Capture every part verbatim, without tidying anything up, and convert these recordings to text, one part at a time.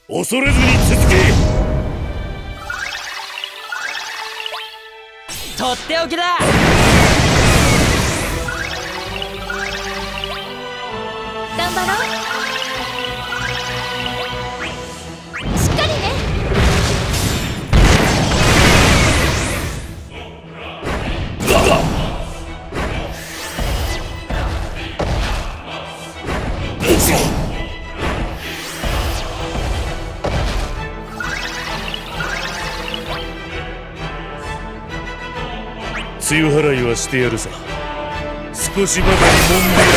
恐れずに続け。 とっておきだ。 頑張ろう。しっかりね。 強払いはしてやるさ。少しばかり揉んでや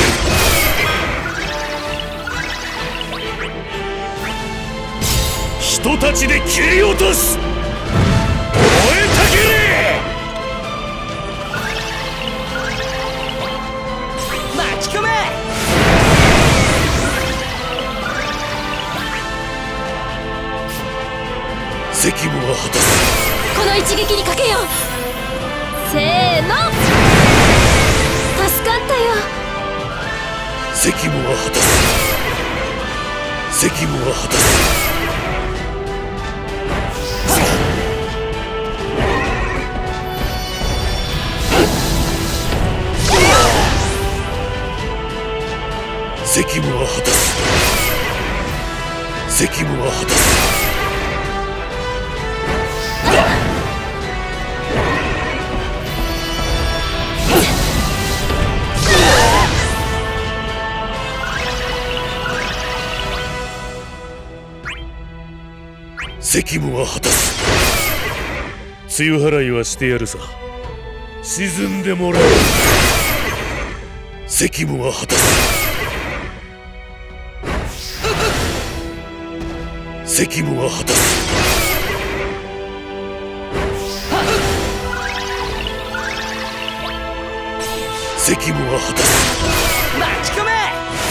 る。人たちで切り落とす。燃えたけれ。 巻き込め。 責務は果たす。 この一撃にかけよう。せーの。助かったよ。 責務は果たす。責務は果たす。責務は果たす。責務は果たす。責務は果たす。強払いはしてやるさ。沈んでもらう。責務は果たす。責務は果たす。責務は果たす。 巻き込め。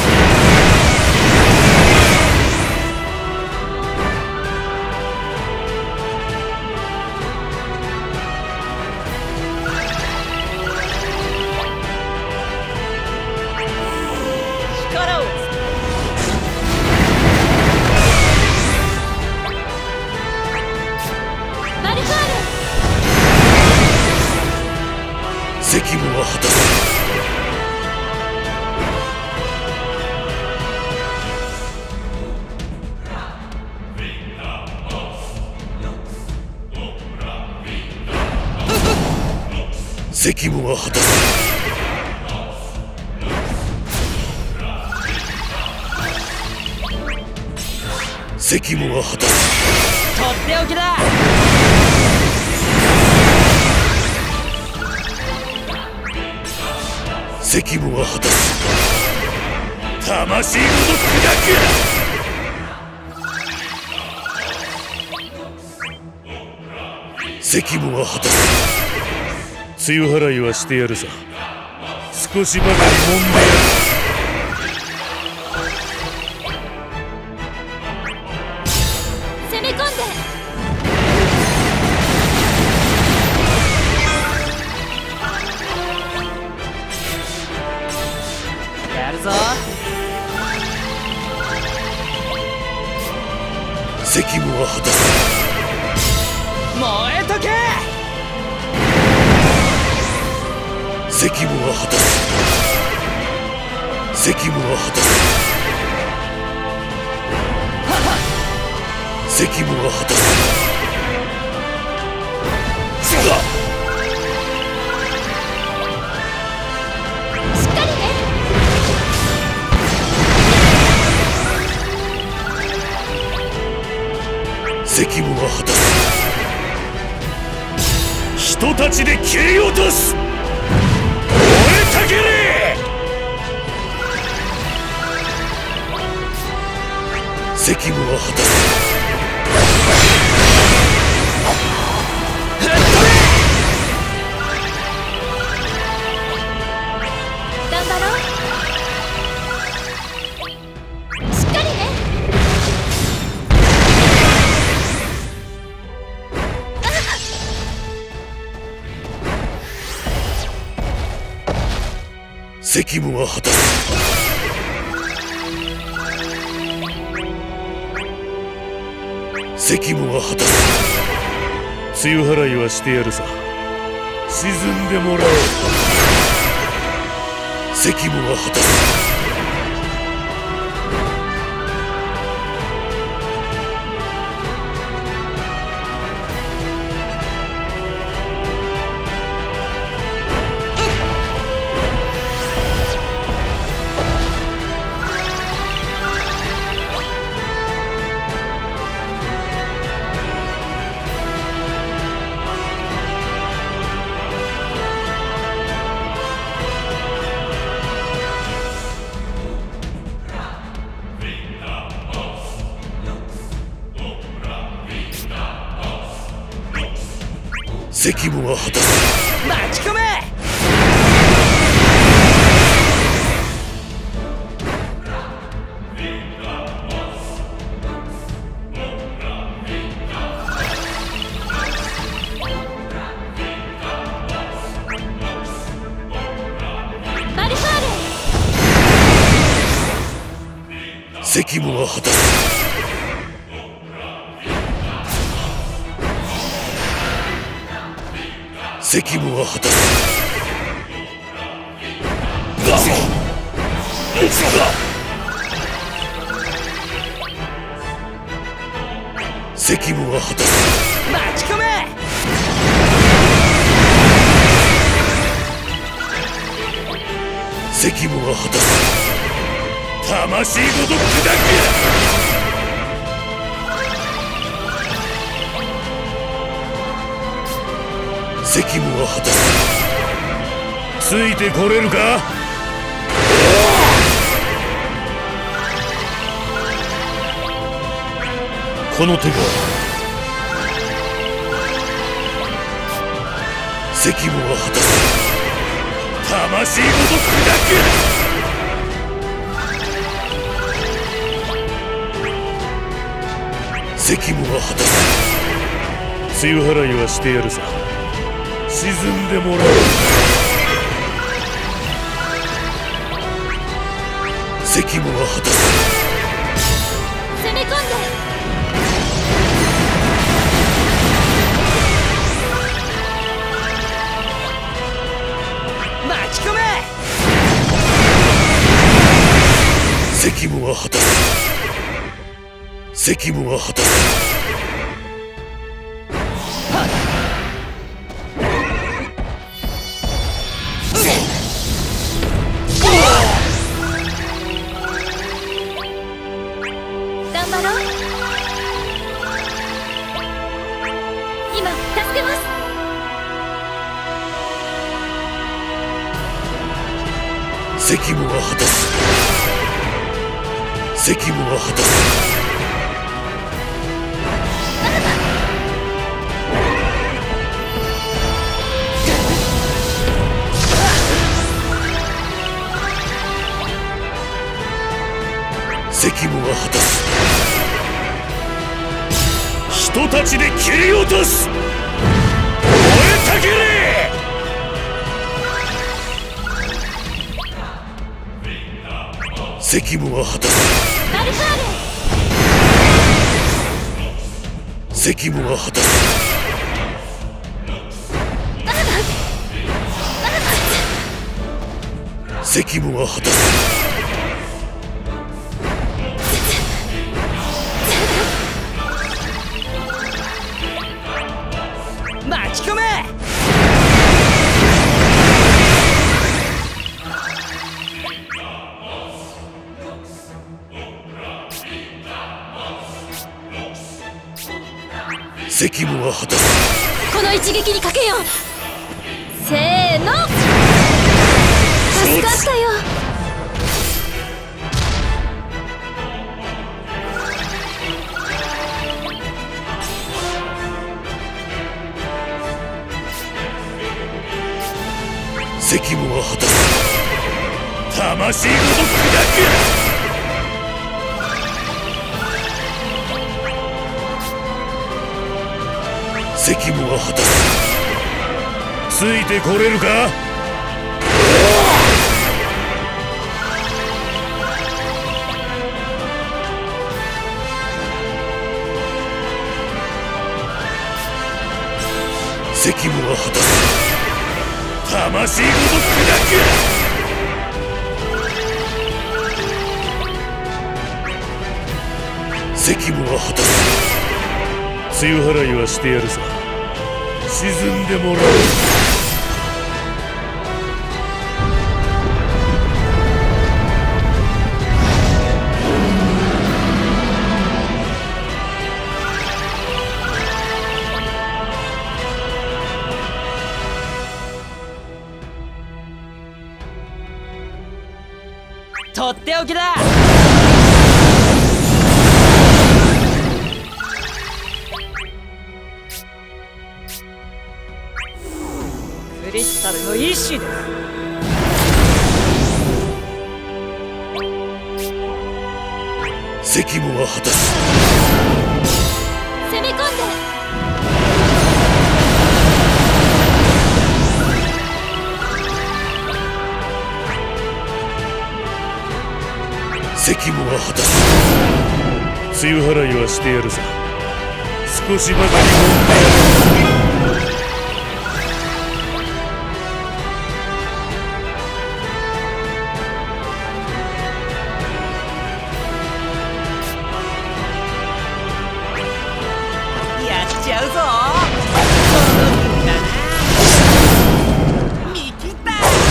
責務は果たす。責務は果たす。責務は果たす。 とっておきだ。 責務は果たす。魂ごと砕く。責務は果たす。強払いはしてやるさ。少しばかり揉んでやる。責務は果たす。 燃えとけ。 責務は果たす。責務は果たす。責務は果たす。 しっかりね。 責務は果たす。人たちで切り落とす。燃えたけれ。責務は果たす。 頑張ろう。しっかりね。 責務は果たす。 責務は果たす。梅雨払いはしてやるさ。沈んでもらおう。責務は果たす。責務は果たす。 待ち込め。 バルファーレ。責務は果たす。責務は果たす。責務は果たす。 待ち込め。 責務は果たす。魂ごと砕け。責務は果たす。ついてこれるか。この手が。責務は果たす。魂ごと砕け。責務は果たす。梅雨払いはしてやるさ。沈んでもらおう。責務は果たす。 攻め込んで。 待ち込め。 責務は果たす。責務は果たす。 頑張ろう。今助けます。 責務は果たす。責務は果たす。責務は果たす。人たちで切り落とす。燃えたけれ。責務は果たす。 バルファーレ。 責務は果たす。責務は果たす。 待ち込め。 責務は果たす。 この一撃にかけよう。せーの。助かったよ。 責務は果たす。魂ごと砕け。責務は果たす。ついてこれるか。 責務は果たす。魂ごと砕く。責務は果たす。露払いはしてやるさ。沈んでもらう。 とっておきだ。クリスタルの意志です。 責務は果たす。 攻め込んで。 責務は果たす。露払いはしてやるさ。少しばかりもんでやる。 やっちゃうぞ。だな。見切った。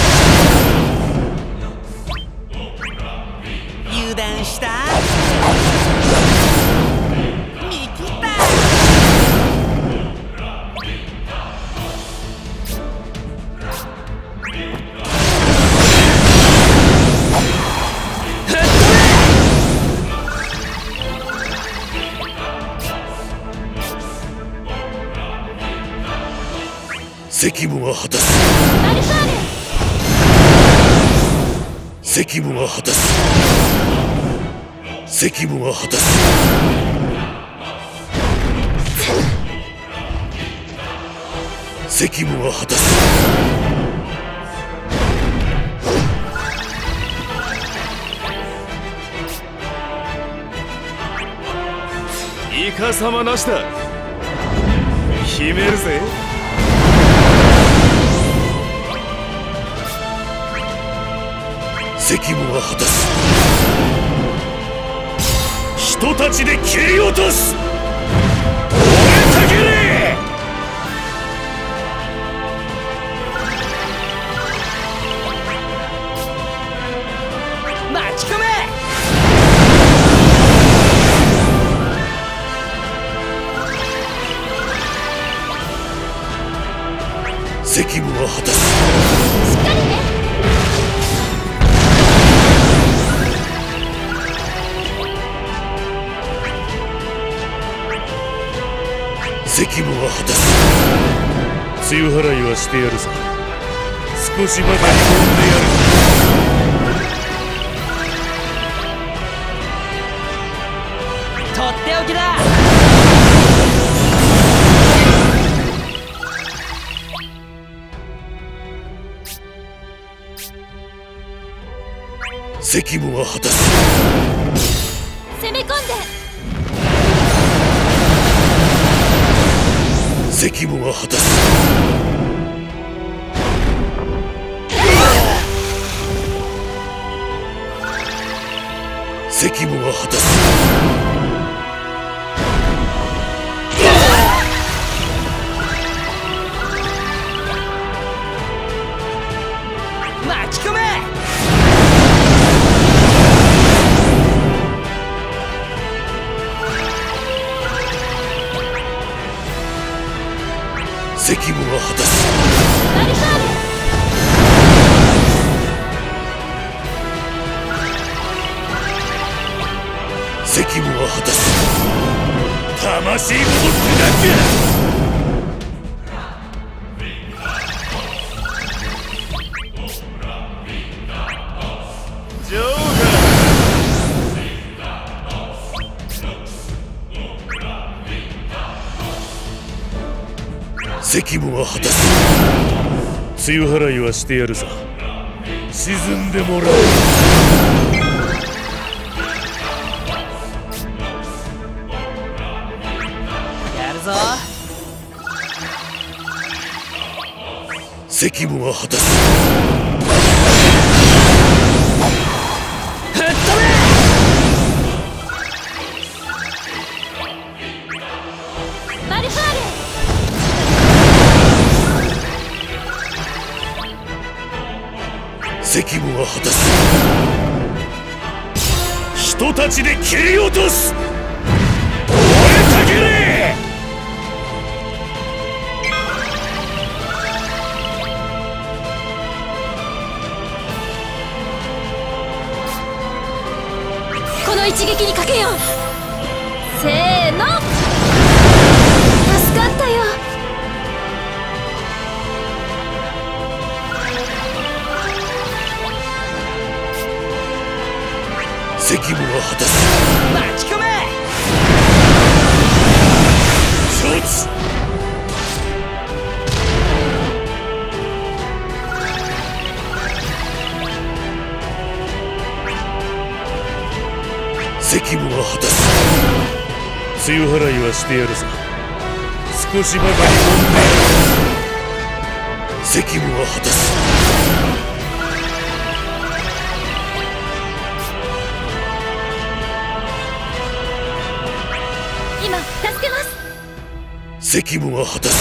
油断した。見切った。 責務は果たす。 アルファーレ。 責務は果たす。責務は果たす。責務は果たす。 イカサマなしだ。秘めるぜ。 責務は果たす。人たちで切り落とす。燃えたけれ。 巻き込め。 責務は果たす。 しっかりね。 責務は果たす。露払いはしてやるさ。少しばかりもんでやる。 とっておきだ。 責務は果たす。 攻め込んで。 責務は果たす。責務は果たす。 巻き込め。 責務は果たす。 アルファーレ。 責務は果たす。魂ごと砕ジョー責務は果たす。露払いはしてやるさ。沈んでもらう。 やるぞ。 責務は果たす。 吹っ飛べ。 マルファーレ。 責務は果たす。人たちで切り落とす。燃えたけれ。 この一撃にかけよう。せーの。助かったよ。 責務は果たす。 巻き込め。 承知。責務は果たす。梅雨払いはしてやるさ。少しばかり飲んでやる。責務は果たす。 今助けます。 責務は果たす。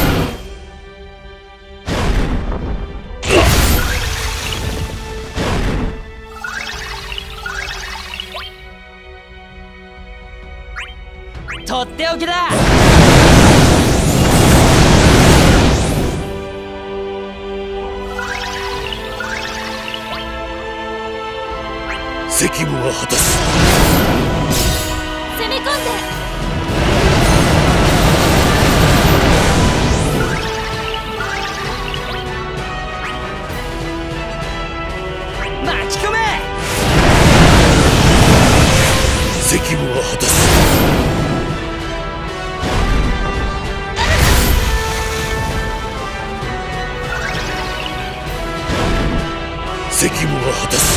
とっておきだ。 責務は果たす。 攻め込んで。 巻き込め。 責務は果たす。責務は果たす。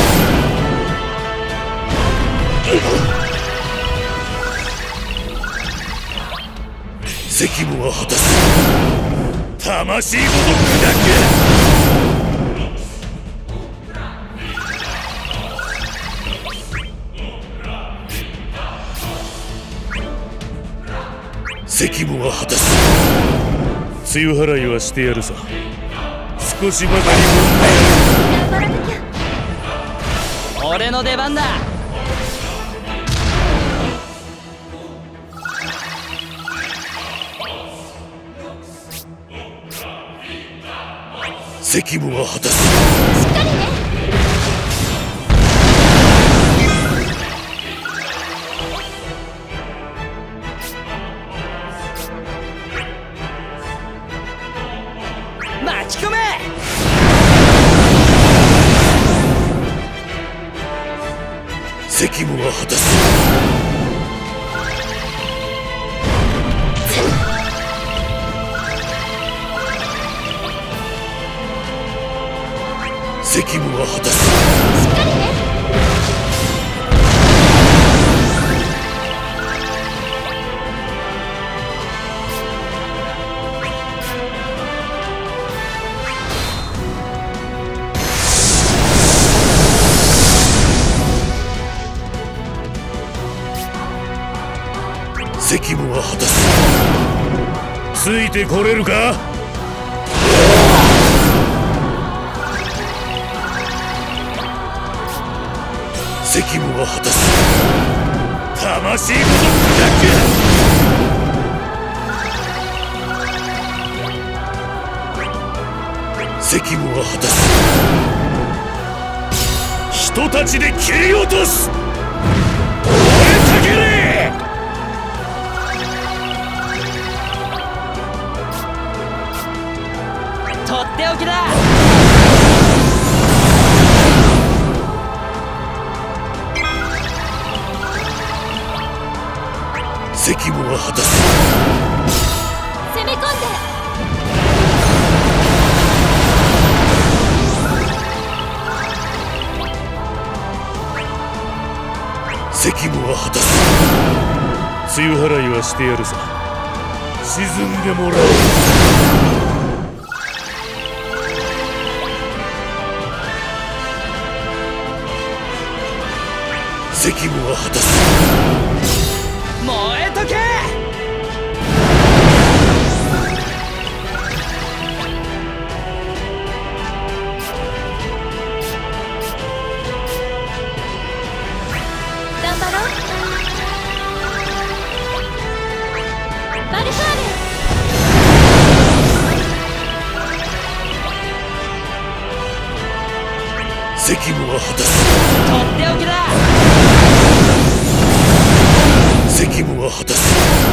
責務は果たす。魂ごと砕け。責務は果たす。梅雨払いはしてやるさ。少しばかり飲んでやる。 頑張らなきゃ。 俺の出番だ。 責務は果たす。 しっかりね。 巻き込め。 責務は果たす。責務は果たす。 しっかりね。 責務は果たす。ついてこれるか。責務は果たす。魂ごと砕け。責務は果たす。人たちで切り落とす。燃えたけれ。 とっておきだ。 責務は果たす。 攻め込んで。 責務は果たす。梅雨払いはしてやるさ。沈んでもらおう。 責務は果たす。 燃えとけ。 頑張ろう。バルファーレ。 責務は果たす。 とっておきだ。 責務は果たす。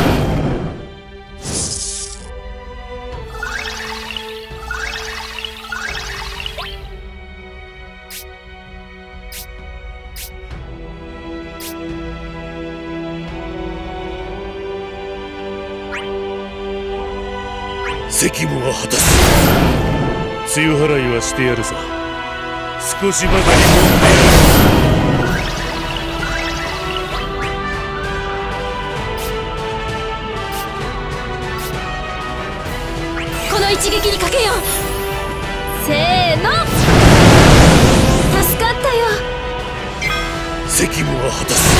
責務は果たす。露払いはしてやるさ。少しばかりもんでやる。 この一撃にかけよう。せーの。助かったよ。 責務は果たす。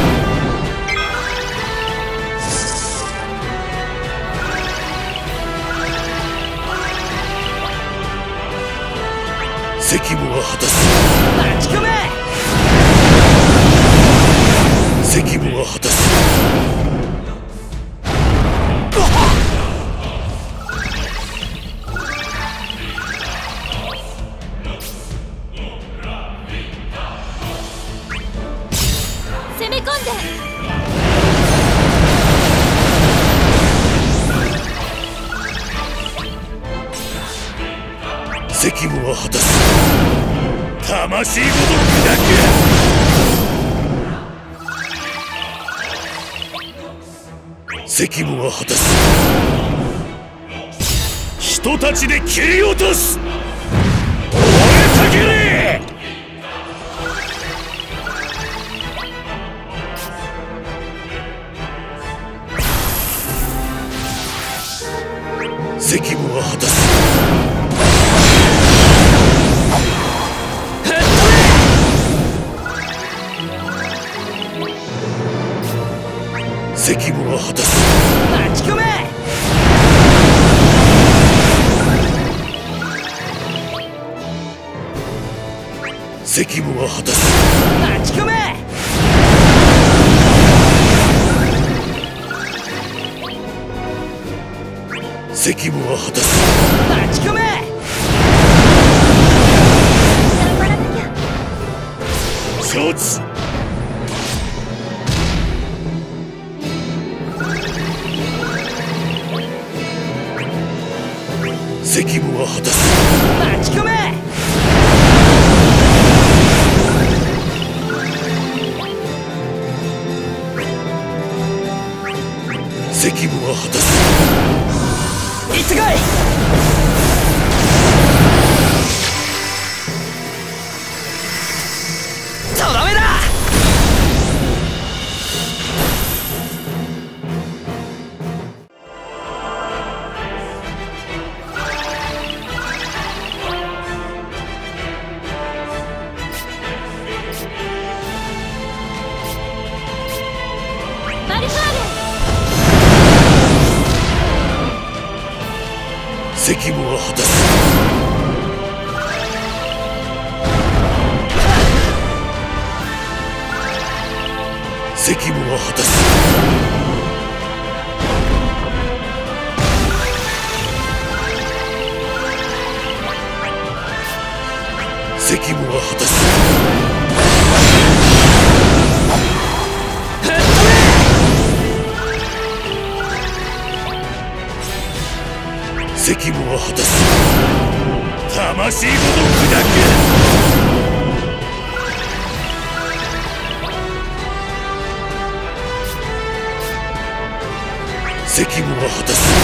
責務は果たす。 待ち込め。 責務は果たす。 攻め込んで。 責務は果たす。魂ごと砕け。責務は果たす。人たちで切り落とす。燃えたけれ。責務は果たす。責務は果たす。 待ち込め。 責務は果たす。 待ち込め。 責務は果たす。 待ち込め。 頑張らなきゃ。 承知。責務は果たす。 待ち込め。 責務は果たす。 行ってこい。とどめだ。 バルファーレ。 責務は果たす。責務は果たす。責務は果たす。責務は果たす。魂ごと砕け。責務は果たす。